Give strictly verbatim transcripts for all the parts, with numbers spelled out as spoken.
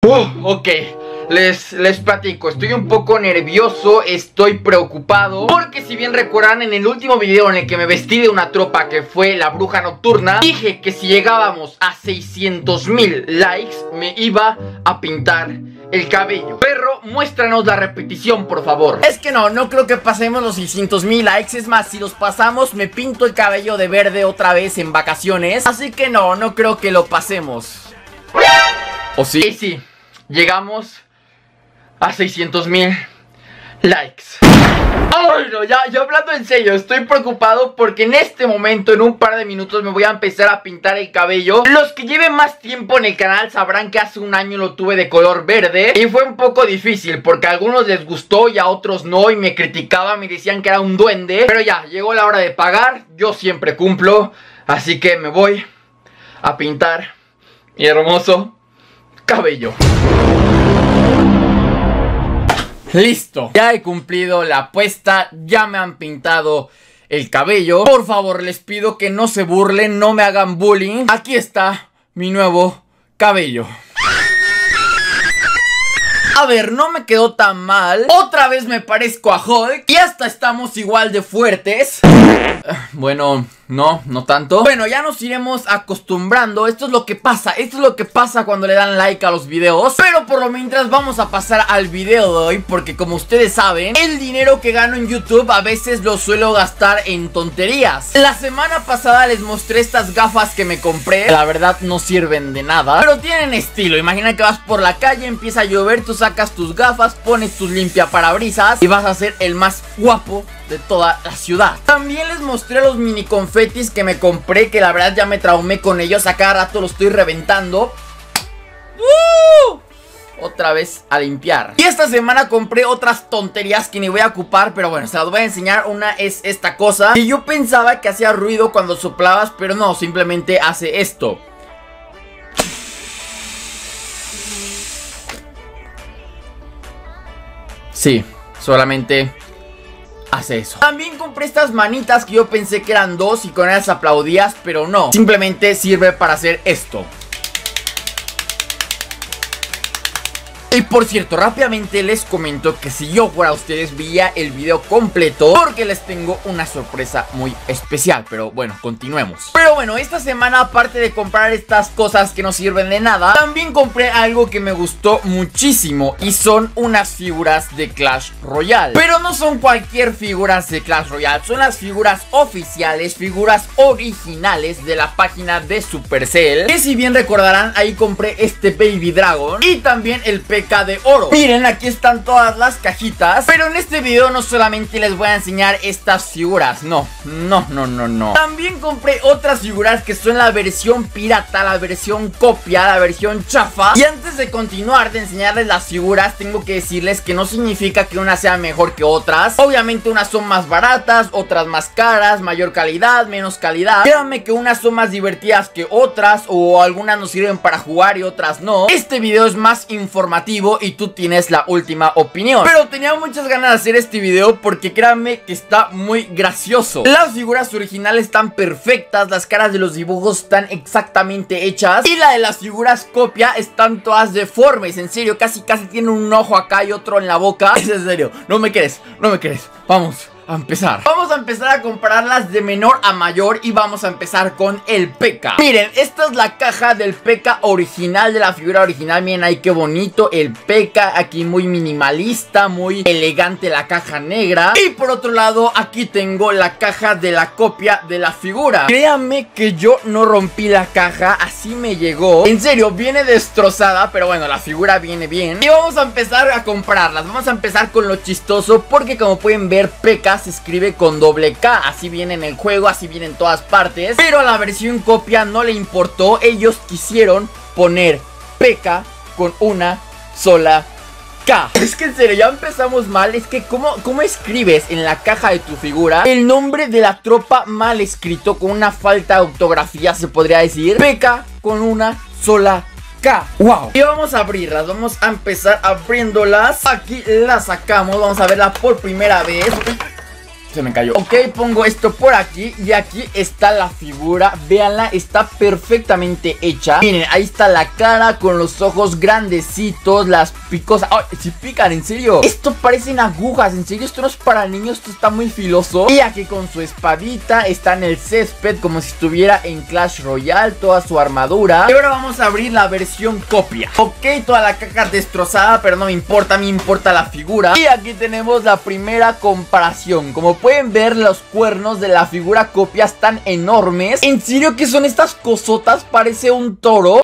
Uh, ok, les, les platico, estoy un poco nervioso, estoy preocupado, porque si bien recuerdan en el último video en el que me vestí de una tropa, que fue la bruja nocturna, dije que si llegábamos a seiscientos mil likes me iba a pintar el cabello. Perro, muéstranos la repetición, por favor. Es que no, no creo que pasemos los seiscientos mil likes. Es más, si los pasamos me pinto el cabello de verde otra vez en vacaciones. Así que no, no creo que lo pasemos. ¿O sí? Sí, sí, llegamos a seiscientos mil likes. Ay, no, ya, ya hablando en serio, estoy preocupado porque en este momento, en un par de minutos, me voy a empezar a pintar el cabello. Los que lleven más tiempo en el canal sabrán que hace un año lo tuve de color verde y fue un poco difícil porque a algunos les gustó y a otros no, y me criticaban, me decían que era un duende. Pero ya, llegó la hora de pagar, yo siempre cumplo, así que me voy a pintar mi hermoso cabello. Listo, ya he cumplido la apuesta, ya me han pintado el cabello. Por favor, les pido que no se burlen, no me hagan bullying. Aquí está mi nuevo cabello. A ver, no me quedó tan mal. Otra vez me parezco a Hulk y hasta estamos igual de fuertes. Bueno, no, no tanto. Bueno, ya nos iremos acostumbrando. Esto es lo que pasa, esto es lo que pasa cuando le dan like a los videos. Pero por lo mientras vamos a pasar al video de hoy, porque como ustedes saben, el dinero que gano en YouTube a veces lo suelo gastar en tonterías. La semana pasada les mostré estas gafas que me compré. La verdad no sirven de nada, pero tienen estilo. Imagina que vas por la calle, empieza a llover, tú sacas tus gafas, pones tus limpiaparabrisas y vas a ser el más guapo de toda la ciudad. También les mostré los mini confetis que me compré, que la verdad ya me traumé con ellos. A cada rato los estoy reventando. ¡Uh! Otra vez a limpiar. Y esta semana compré otras tonterías que ni voy a ocupar, pero bueno, se las voy a enseñar. Una es esta cosa que yo pensaba que hacía ruido cuando soplabas, pero no, simplemente hace esto. Sí, solamente hace eso. También compré estas manitas que yo pensé que eran dos y con ellas aplaudías, pero no. Simplemente sirve para hacer esto. Y por cierto, rápidamente les comento que si yo fuera ustedes veía el video completo, porque les tengo una sorpresa muy especial. Pero bueno, continuemos. Pero bueno, esta semana, aparte de comprar estas cosas que no sirven de nada, también compré algo que me gustó muchísimo, y son unas figuras de Clash Royale. Pero no son cualquier figuras de Clash Royale, son las figuras oficiales, figuras originales de la página de Supercell, que si bien recordarán, ahí compré este Baby Dragon y también el P K de oro. Miren, aquí están todas las cajitas. Pero en este video no solamente les voy a enseñar estas figuras, no, no, no, no, no. También compré otras figuras que son la versión pirata, la versión copia, la versión chafa. Y antes de continuar de enseñarles las figuras, tengo que decirles que no significa que una sea mejor que otras. Obviamente unas son más baratas, otras más caras, mayor calidad, menos calidad. Créanme que unas son más divertidas que otras, o algunas nos sirven para jugar y otras no. Este video es más informativo y tú tienes la última opinión. Pero tenía muchas ganas de hacer este video porque créanme que está muy gracioso. Las figuras originales están perfectas, las caras de los dibujos están exactamente hechas, y la de las figuras copia están todas deformes. En serio, casi casi tienen un ojo acá y otro en la boca. Es en serio, no me crees, no me crees. Vamos a empezar. Vamos a empezar a comprarlas de menor a mayor y vamos a empezar con el P K. Miren, esta es la caja del P K original, de la figura original. Miren ahí qué bonito el P K, aquí muy minimalista, muy elegante la caja negra. Y por otro lado, aquí tengo la caja de la copia de la figura. Créanme que yo no rompí la caja, así me llegó. En serio, viene destrozada, pero bueno, la figura viene bien. Y vamos a empezar a comprarlas. Vamos a empezar con lo chistoso, porque como pueden ver, P K se escribe con doble K. Así viene en el juego, así viene en todas partes. Pero a la versión copia no le importó. Ellos quisieron poner P K con una sola K. Es que en serio, ya empezamos mal. Es que ¿cómo, cómo escribes en la caja de tu figura el nombre de la tropa mal escrito, con una falta de ortografía, se podría decir? P K con una sola K. Wow. Y vamos a abrirlas, vamos a empezar abriéndolas. Aquí las sacamos, vamos a verla por primera vez. se me cayó. Ok, pongo esto por aquí y aquí está la figura. Véanla, está perfectamente hecha. Miren, ahí está la cara con los ojos grandecitos, las picosas. ¡Ay! Si pican, en serio. Esto parecen agujas, en serio, esto no es para niños, esto está muy filoso. Y aquí con su espadita está en el césped como si estuviera en Clash Royale, toda su armadura. Y ahora vamos a abrir la versión copia. Ok, toda la caja destrozada, pero no me importa, me importa la figura. Y aquí tenemos la primera comparación. Como pueden ver, los cuernos de la figura copia están enormes. ¿En serio que son estas cosotas? Parece un toro.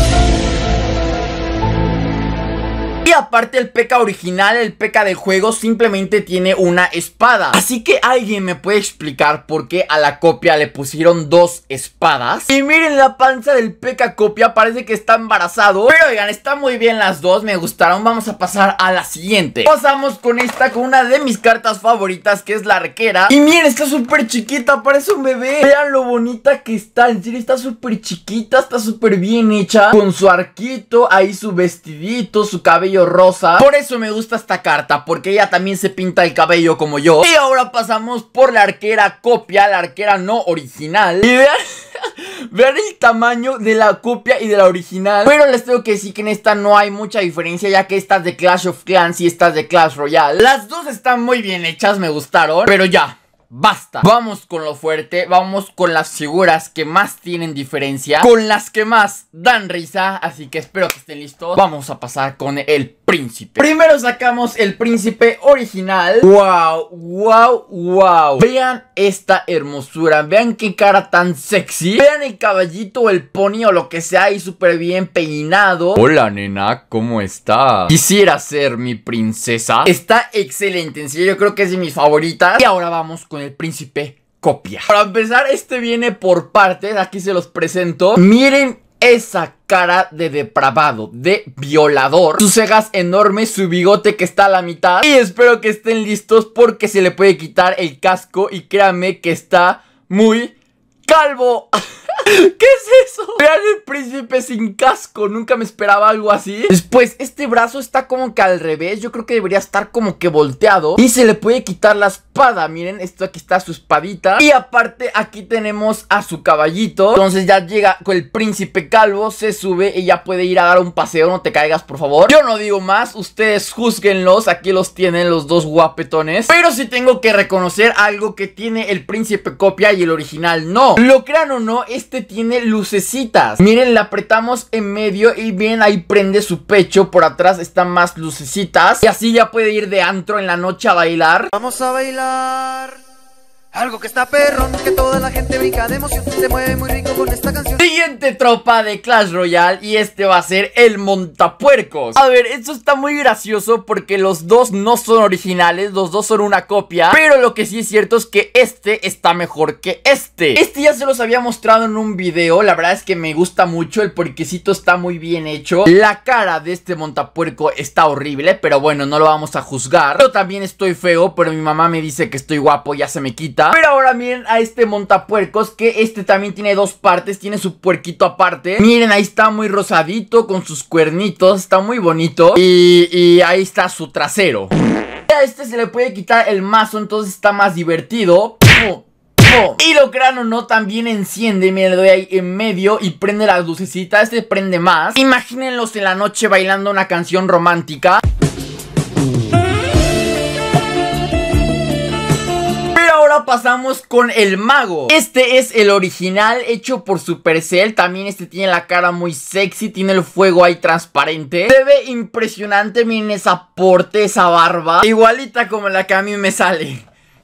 Y aparte el P K original, el P K del juego, simplemente tiene una espada. Así que alguien me puede explicar por qué a la copia le pusieron dos espadas. Y miren la panza del P K copia, parece que está embarazado. Pero oigan, están muy bien las dos, me gustaron. Vamos a pasar a la siguiente. Pasamos con esta, con una de mis cartas favoritas, que es la arquera. Y miren, está súper chiquita, parece un bebé. Vean lo bonita que está, en serio está súper chiquita, está súper bien hecha. Con su arquito, ahí su vestidito, su cabello rosa. Por eso me gusta esta carta, porque ella también se pinta el cabello como yo. Y ahora pasamos por la arquera copia, la arquera no original. Y vean, vean el tamaño de la copia y de la original. Pero les tengo que decir que en esta no hay mucha diferencia, ya que estas de Clash of Clans y estas de Clash Royale, las dos están muy bien hechas, me gustaron. Pero ya, basta. Vamos con lo fuerte, vamos con las figuras que más tienen diferencia, con las que más dan risa, así que espero que estén listos. Vamos a pasar con el príncipe. Primero sacamos el príncipe original. Wow, wow, wow. Vean esta hermosura, vean qué cara tan sexy. Vean el caballito o el pony o lo que sea ahí súper bien peinado. Hola nena, ¿cómo estás? Quisiera ser mi princesa. Está excelente, en serio, yo creo que es de mis favoritas. Y ahora vamos con el príncipe copia. Para empezar, este viene por partes, aquí se los presento. Miren esa cara de depravado, de violador. Sus cejas enormes, su bigote que está a la mitad. Y espero que estén listos porque se le puede quitar el casco. Y créanme que está muy calvo. ¿Qué es eso? Vean el príncipe sin casco, nunca me esperaba algo así. Después, este brazo está como que al revés. Yo creo que debería estar como que volteado. Y se le puede quitar la espada. Miren, esto aquí está su espadita. Y aparte, aquí tenemos a su caballito. Entonces ya llega con el príncipe calvo, se sube y ya puede ir a dar un paseo. No te caigas, por favor. Yo no digo más, ustedes júzguenlos. Aquí los tienen los dos guapetones. Pero sí tengo que reconocer algo que tiene el príncipe copia y el original no. Lo crean o no, este tiene lucecitas. Miren, le apretamos en medio y bien, ahí prende su pecho. Por atrás están más lucecitas. Y así ya puede ir de antro en la noche a bailar. Vamos a bailar algo que está perrón, que toda la gente brinca de emoción, se mueve muy rico con esta canción. Siguiente tropa de Clash Royale, y este va a ser el montapuercos. A ver, esto está muy gracioso porque los dos no son originales, los dos son una copia. Pero lo que sí es cierto es que este está mejor que este. Este ya se los había mostrado en un video, la verdad es que me gusta mucho, el puerquecito está muy bien hecho. La cara de este montapuerco está horrible, pero bueno, no lo vamos a juzgar. Yo también estoy feo, pero mi mamá me dice que estoy guapo, ya se me quita. Pero ahora miren a este montapuercos, que este también tiene dos partes, tiene su puerquito aparte. Miren, ahí está muy rosadito con sus cuernitos, está muy bonito. Y, y ahí está su trasero. A este se le puede quitar el mazo, entonces está más divertido. Y lo crean o no, también enciende. Miren, le doy ahí en medio y prende las lucecitas. Este prende más. Imagínenlos en la noche bailando una canción romántica. Ahora pasamos con el mago. Este es el original, hecho por Supercell. También este tiene la cara muy sexy, tiene el fuego ahí transparente. Se ve impresionante, miren esa porte, esa barba, igualita como la que a mí me sale.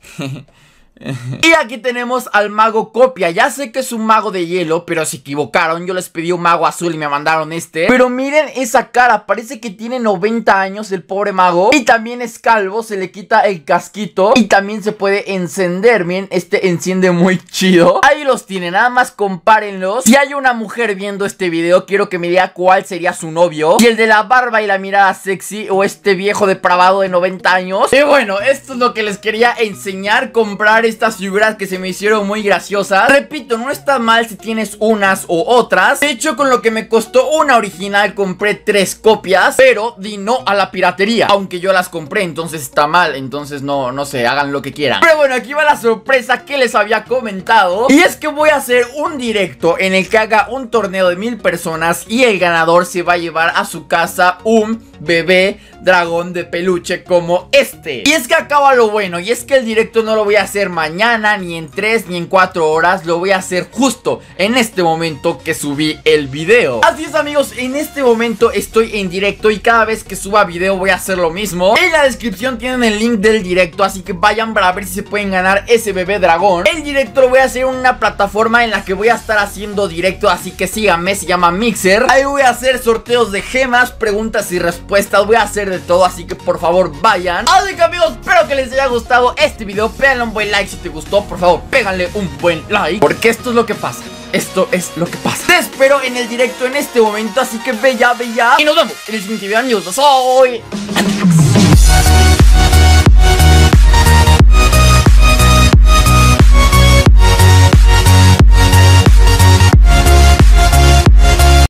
Y aquí tenemos al mago copia. Ya sé que es un mago de hielo, pero se equivocaron. Yo les pedí un mago azul y me mandaron este. Pero miren esa cara, parece que tiene noventa años el pobre mago. Y también es calvo, se le quita el casquito y también se puede encender. Miren, este enciende muy chido. Ahí los tienen, nada más compárenlos. Si hay una mujer viendo este video, quiero que me diga cuál sería su novio. Si el de la barba y la mirada sexy, o este viejo depravado de noventa años. Y bueno, esto es lo que les quería enseñar. Comprar comprar estas figuras que se me hicieron muy graciosas. Repito, no está mal si tienes unas o otras. De hecho, con lo que me costó una original compré tres copias, pero di no a la piratería, aunque yo las compré, entonces está mal. Entonces no, no sé, hagan lo que quieran. Pero bueno, aquí va la sorpresa que les había comentado, y es que voy a hacer un directo en el que haga un torneo de mil personas y el ganador se va a llevar a su casa un bebé dragón de peluche como este. Y es que acaba lo bueno, y es que el directo no lo voy a hacer mañana, ni en tres, ni en cuatro horas. Lo voy a hacer justo en este momento que subí el video. Así es, amigos, en este momento estoy en directo y cada vez que suba video voy a hacer lo mismo. En la descripción tienen el link del directo, así que vayan para ver si se pueden ganar ese bebé dragón. El directo lo voy a hacer en una plataforma en la que voy a estar haciendo directo, así que síganme, se llama Mixer. Ahí voy a hacer sorteos de gemas, preguntas y respuestas, voy a hacer de todo, así que por favor vayan. Así que, amigos, espero que les haya gustado este video. Péganle un buen like si te gustó, por favor, pégale un buen like, porque esto es lo que pasa. Esto es lo que pasa. Te espero en el directo en este momento, así que ve ya, ve ya. Y nos vemos en el siguiente video, amigos. Soy Antimax.